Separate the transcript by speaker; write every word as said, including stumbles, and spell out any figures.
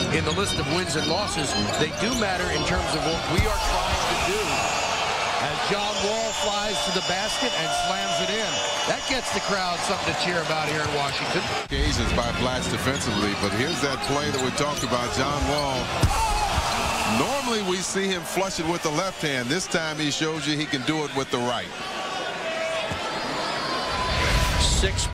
Speaker 1: in the list of wins and losses, they do matter in terms of what we are trying to do. As John Wall flies to the basket and slams it in. That gets the crowd something to cheer about here in Washington.
Speaker 2: Occasions by Blatch defensively, but here's that play that we talked about, John Wall. Normally we see him flush it with the left hand. This time he shows you he can do it with the right.
Speaker 1: Six